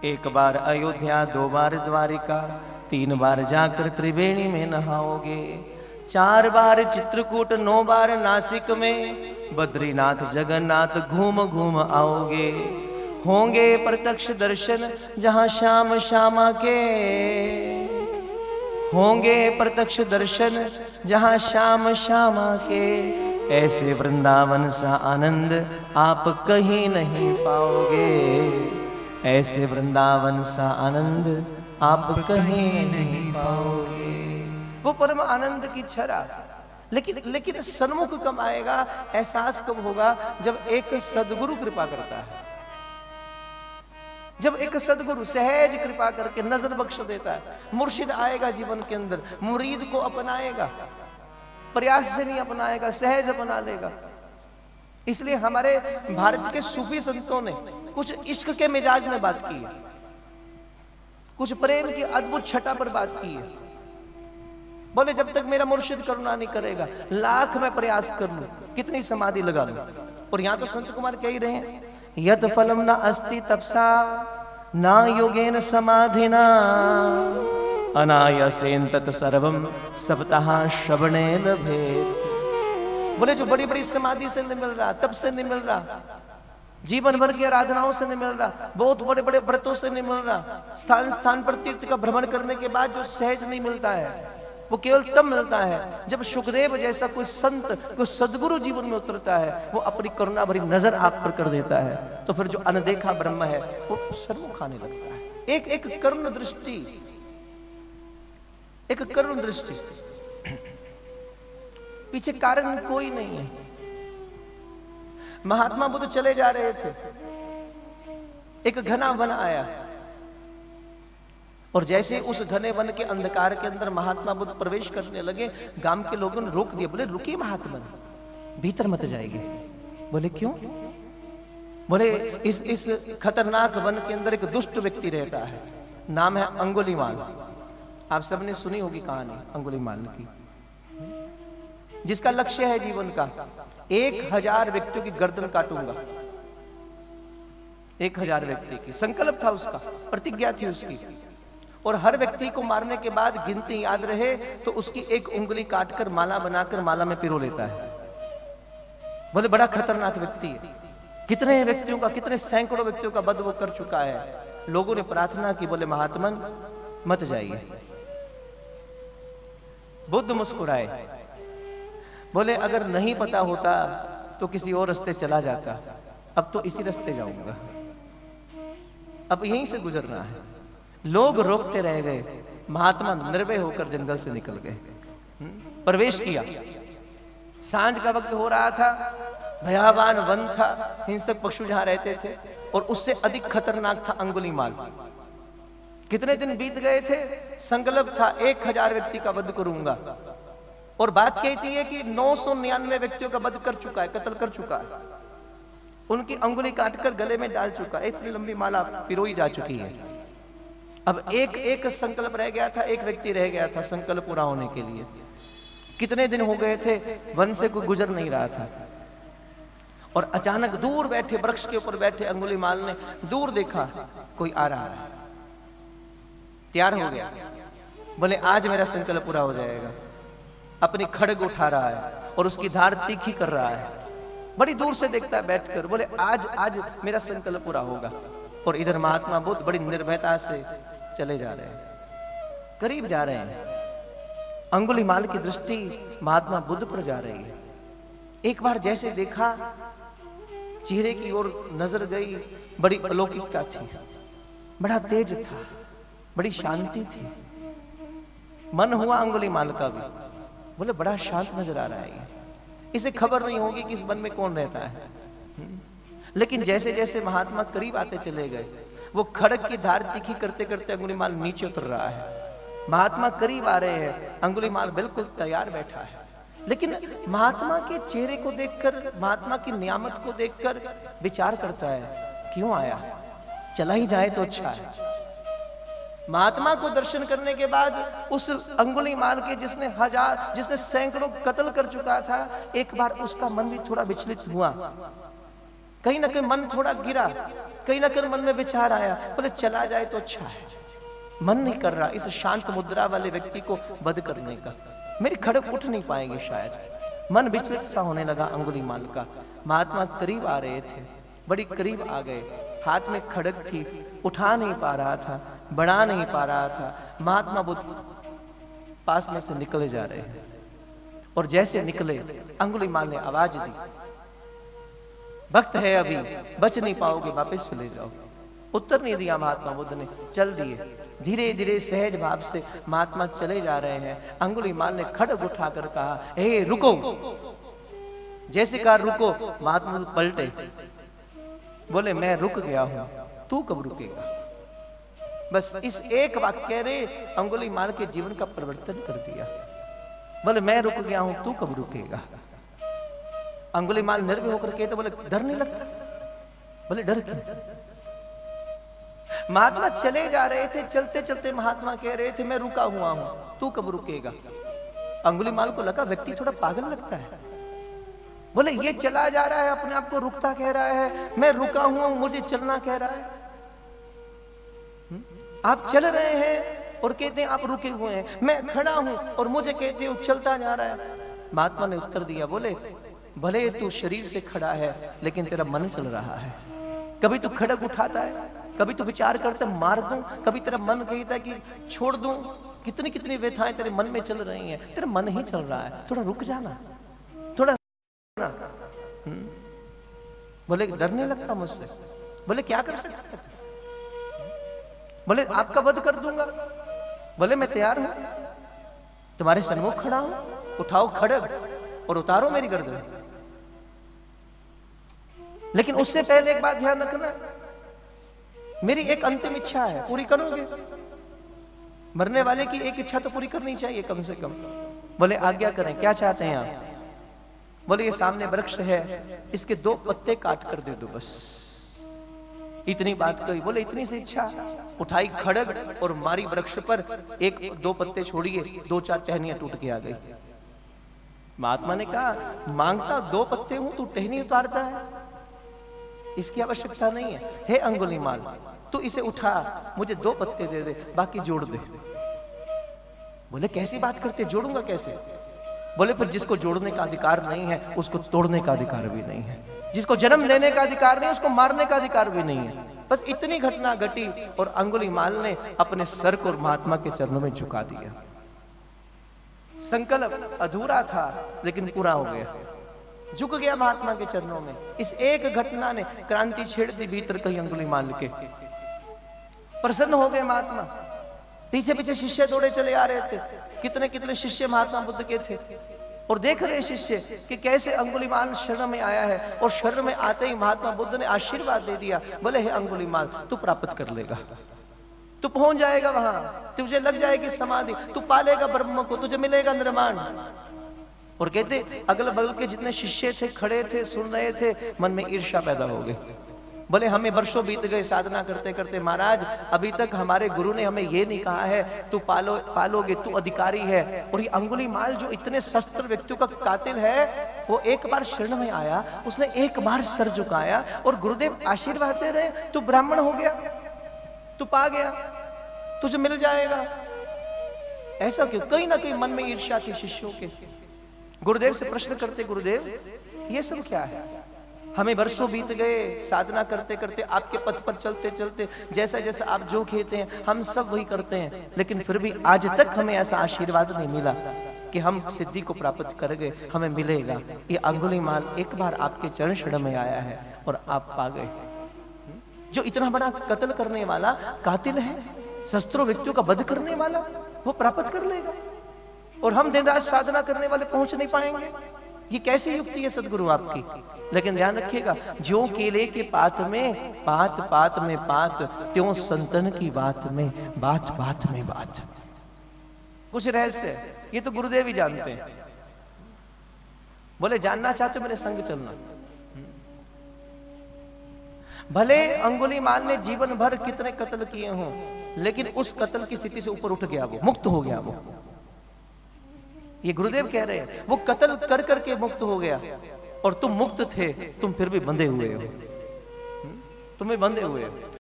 एक बार अयोध्या, 2 बार द्वारिका, 3 बार जाकर त्रिवेणी में नहाओगे, 4 बार चित्रकूट, 9 बार नासिक में, बद्रीनाथ जगन्नाथ घूम घूम आओगे। होंगे प्रत्यक्ष दर्शन जहां श्याम श्यामा के, होंगे प्रत्यक्ष दर्शन जहां श्याम श्यामा के। ऐसे वृंदावन सा आनंद आप कहीं नहीं पाओगे, ऐसे वृंदावन सा आनंद आप कहीं नहीं पाओगे। वो परम आनंद की छरा। लेकिन सन्मुख कब आएगा, एहसास कब होगा, जब एक सदगुरु कृपा करता है, जब एक सदगुरु सहज कृपा करके नजर बख्श देता है। मुर्शिद आएगा जीवन के अंदर, मुरीद को अपनाएगा, प्रयास से नहीं अपनाएगा, सहज अपना लेगा। इसलिए हमारे भारत के सूफी संतों ने कुछ इश्क के मिजाज में बात की है, कुछ प्रेम की अद्भुत छटा पर बात की है। बोले जब तक मेरा मुर्शिद करुणा नहीं करेगा, लाख मैं प्रयास कर लूं, कितनी समाधि लगा लूं। और यहां तो संत कुमार कह ही रहे हैं, यद फलम न अस्ति तपसा ना योगेन समाधिना, अनायासेन तत् सर्वम सप्ताह श्रवणे लभेत। बोले जो बड़ी बड़ी समाधि से नहीं मिल रहा, तप से नहीं मिल रहा, जीवन भर की आराधनाओं से नहीं मिल रहा, बहुत बड़े बड़े व्रतों से नहीं मिल रहा, स्थान स्थान पर तीर्थ का भ्रमण करने के बाद जो सहज नहीं मिलता है, वो केवल तब मिलता है जब सुखदेव जैसा कोई संत, कोई सदगुरु जीवन में उतरता है, वो अपनी करुणा भरी नजर आप पर कर देता है। तो फिर जो अनदेखा ब्रह्म है वो सन्मुख आने लगता है। एक एक करुण दृष्टि, एक करुण दृष्टि, पीछे कारण कोई नहीं है। महात्मा बुद्ध चले जा रहे थे, एक घना वन आया, और जैसे उस घने वन के अंधकार के अंदर महात्मा बुद्ध प्रवेश करने लगे, गांव के लोगों ने रोक दिया। बोले रुकिए महात्मा, भीतर मत जाइए। बोले क्यों? बोले इस खतरनाक वन के अंदर एक दुष्ट व्यक्ति रहता है, नाम है अंगुलीमाल। आप सबने सुनी होगी कहानी अंगुलीमाल की, जिसका लक्ष्य है जीवन का 1000 व्यक्तियों की गर्दन काटूंगा। 1000 व्यक्ति की संकल्प था उसका, प्रतिज्ञा थी उसकी। और हर व्यक्ति को मारने के बाद गिनती याद रहे तो उसकी एक उंगली काटकर माला बनाकर माला में पिरो लेता है। बोले बड़ा खतरनाक व्यक्ति है। कितने व्यक्तियों का, कितने सैकड़ों व्यक्तियों का वध वो कर चुका है। लोगों ने प्रार्थना की, बोले महात्मन मत जाइए। बुद्ध मुस्कुराए, बोले अगर नहीं पता होता तो किसी और रास्ते चला जाता, अब तो इसी रास्ते जाऊंगा, अब यहीं से गुजरना है। लोग रोकते रह गए, महात्मा निर्भय होकर जंगल से निकल गए, प्रवेश किया। सांझ का वक्त हो रहा था, भयावान वन था, हिंसक पशु जहां रहते थे, और उससे अधिक खतरनाक था अंगुलीमाल। कितने दिन बीत गए थे, संकल्प था 1000 व्यक्ति का वध करूंगा, और बात कहती है कि 999 व्यक्तियों का वध कर चुका है, कत्ल कर चुका है, उनकी अंगुली काटकर गले में डाल चुका है, इतनी लंबी माला पिरोई जा चुकी है। अब एक एक संकल्प रह गया था, एक व्यक्ति रह गया था संकल्प पूरा होने के लिए। कितने दिन हो गए थे, वन से कोई गुजर नहीं रहा था, और अचानक दूर बैठे, वृक्ष के ऊपर बैठे अंगुलीमाल ने दूर देखा कोई आ रहा है, तैयार हो गया। बोले आज मेरा संकल्प पूरा हो जाएगा। अपनी खड्ग उठा रहा है और उसकी धार तीखी कर रहा है, बड़ी दूर से देखता है बैठकर। बोले आज मेरा संकल्प पूरा होगा। और इधर महात्मा बुद्ध बड़ी निर्भयता से चले जा रहे हैं, करीब जा रहे हैं। अंगुलीमाल की दृष्टि महात्मा बुद्ध पर जा रही है। एक बार जैसे देखा, चेहरे की ओर नजर गई, बड़ी अलौकिकता थी, बड़ा तेज था, बड़ी शांति थी। मन हुआ अंगुलीमाल का भी, बोले बड़ा शांत नजर आ रहा है, इसे खबर नहीं होगी कि इस वन में कौन रहता है। लेकिन जैसे जैसे महात्मा करीब आते चले गए, वो खड्ग की धार तीखी करते करते अंगुलीमाल नीचे उतर रहा है। महात्मा करीब आ रहे हैं, अंगुलीमाल बिल्कुल तैयार बैठा है। लेकिन महात्मा के चेहरे को देखकर, महात्मा की नियामत को देखकर विचार करता है, क्यों आया, चला ही जाए तो अच्छा है। महात्मा को दर्शन करने के बाद उस अंगुलीमाल के जिसने सैकड़ों कत्ल कर चुका था, एक बार उसका मन भी थोड़ा विचलित हुआ, कहीं ना कहीं मन थोड़ा गिरा, कहीं ना कहीं मन में विचार आया, बोले चला जाए तो अच्छा है, मन नहीं कर रहा इस शांत मुद्रा वाले व्यक्ति को वध करने का, मेरी खड़ग उठ नहीं पाएंगे शायद। मन विचलित सा होने लगा अंगुलीमाल का। महात्मा करीब आ रहे थे, बड़ी करीब आ गए, हाथ में खड़ग थी, उठा नहीं पा रहा था, बढ़ा नहीं पा रहा था। महात्मा बुद्ध पास में से निकले जा रहे हैं और जैसे निकले अंगुलीमाल ने आवाज दी, भक्त है अभी, बच नहीं पाओगे, वापस चले जाओ। उत्तर नहीं दिया महात्मा बुद्ध ने, चल दिए। धीरे धीरे सहज भाव से महात्मा चले जा रहे हैं। अंगुलीमाल ने खड़ग उठाकर कहा, हे रुको। जैसे कहा रुको, महात्मा बुद्ध पलटे, बोले मैं रुक गया हूं, तू कब रुकेगा। बस इस एक वाक्य ने अंगुलीमाल के जीवन का परिवर्तन कर दिया। बोले मैं रुक गया हूं, तू कब रुकेगा। अंगुलीमाल निर्भय होकर कहते, बोले डर नहीं लगता। बोले डर क्यों। महात्मा चले जा रहे थे, चलते चलते महात्मा कह रहे थे मैं रुका हुआ हूं, तू कब रुकेगा। अंगुलीमाल को लगा व्यक्ति थोड़ा पागल लगता है। बोले ये चला जा रहा है, अपने आप को रुकता कह रहा है, मैं रुका हुआ हूं, मुझे चलना कह रहा है। आप चल रहे हैं और कहते हैं आप रुके हुए हैं, मैं खड़ा हूं और मुझे कहते हो चलता जा रहा है। महात्मा ने उत्तर दिया, बोले भले तू शरीर से खड़ा है लेकिन तेरा मन चल रहा है। कभी तू खड़ग उठाता है, कभी तू विचार करता है मार दूं, कभी तेरा मन कहता है कि छोड़ दूं। कितनी कितनी व्यथाएं तेरे मन में चल रही हैं, तेरा मन ही चल रहा है, थोड़ा रुक जाना, थोड़ा ना। बोले डर नहीं लगता मुझसे। बोले क्या कर सकते हैं। बोले आपका वध कर दूंगा। बोले मैं तैयार हूं, तुम्हारे सन्मुख खड़ा हूं, उठाओ खड़ग और उतारो मेरी गर्दन। लेकिन उससे पहले एक बात ध्यान रखना, मेरी एक अंतिम इच्छा है, पूरी करोगे। मरने वाले की एक इच्छा तो पूरी करनी चाहिए कम से कम। बोले आज्ञा करें, क्या चाहते हैं आप। बोले ये सामने वृक्ष है, इसके 2 पत्ते काट कर दे दो बस, इतनी बात कही। बोले इतनी सी इच्छा। उठाई खड़ग और मारी वृक्ष पर, 1-2 पत्ते छोड़िए, 2-4 टहनियां टूट के आ गई। महात्मा ने कहा मांगता 2 पत्ते हूं, तू टहनी उतारता है, इसकी आवश्यकता नहीं है। हे अंगुलीमाल, तू इसे उठा, मुझे 2 पत्ते दे दे, बाकी जोड़ दे। बोले कैसी बात करते, जोड़ूंगा कैसे। बोले फिर जिसको जोड़ने का अधिकार नहीं है उसको तोड़ने का अधिकार भी नहीं है, जिसको जन्म देने का अधिकार नहीं है उसको मारने का अधिकार भी नहीं है। बस इतनी घटना घटी और अंगुलीमाल ने अपने सर को महात्मा के चरणों में झुका दिया। संकल्प अधूरा था लेकिन पूरा हो गया, झुक गया महात्मा के चरणों में। इस एक घटना ने क्रांति छेड़ दी भीतर कहीं अंगुलीमाल के। प्रसन्न हो गए महात्मा। पीछे पीछे शिष्य दौड़े चले आ रहे थे, कितने कितने शिष्य महात्मा बुद्ध के थे, और देख रहे शिष्य कि कैसे अंगुलीमाल शरण में आया है। और शरण में आते ही महात्मा बुद्ध ने आशीर्वाद दे दिया, बोले हे अंगुलीमाल, तू प्राप्त कर लेगा, तू पहुंच जाएगा वहां, तुझे लग जाएगी समाधि, तू पालेगा ब्रह्म को, तुझे मिलेगा निर्माण। और कहते अगल बगल के जितने शिष्य थे खड़े थे, सुन रहे थे, मन में ईर्ष्या पैदा हो गई। बोले हमें वर्षों बीत गए साधना करते करते, महाराज अभी तक हमारे गुरु ने हमें ये नहीं कहा है तू पालोगे, तू अधिकारी है। और ये अंगुलीमाल जो इतने शस्त्र व्यक्तियों का कातिल है, वो एक बार शरण में आया, उसने एक बार सर झुकाया और गुरुदेव आशीर्वाद दे रहे, तू ब्राह्मण हो गया, तू पा गया, तुझे मिल जाएगा। ऐसा क्यों। कहीं ना कहीं मन में ईर्ष्या थी शिष्यों के। गुरुदेव से प्रश्न करते, गुरुदेव ये सब क्या है। हमें वर्षों बीत गए साधना करते करते, आपके पथ पर चलते चलते, जैसा जैसा आप जो कहते हैं हम सब वही करते हैं, लेकिन फिर भी आज तक हमें ऐसा आशीर्वाद नहीं मिला कि हम सिद्धि को प्राप्त कर गए, हमें मिलेगा। ये अंगुलीमाल एक बार आपके चरण शरण में आया है और आप पा गए। जो इतना बड़ा कत्ल करने वाला कातिल है, शस्त्रों व्यक्तियों का वध करने वाला, वो प्राप्त कर लेगा, और हम दिन रात साधना करने वाले पहुंच नहीं पाएंगे। ये कैसी युक्ति है सदगुरु आपकी। लेकिन ध्यान रखिएगा, जो केले के पात में पात पात में पात, त्यों संतन की बात में बात बात में बात। कुछ रहस्य है, ये तो गुरुदेव ही जानते हैं। बोले जानना चाहते हो मेरे संग चलना। भले अंगुलीमाल ने जीवन भर कितने कत्ल किए हों, लेकिन उस कत्ल की स्थिति से ऊपर उठ गया, वो मुक्त हो गया। वो ये गुरुदेव कह रहे हैं, वो कत्ल कर करके मुक्त हो गया, और तुम मुक्त थे, तुम फिर भी बंधे हुए हो। तुम्हें बंधे हुए हो।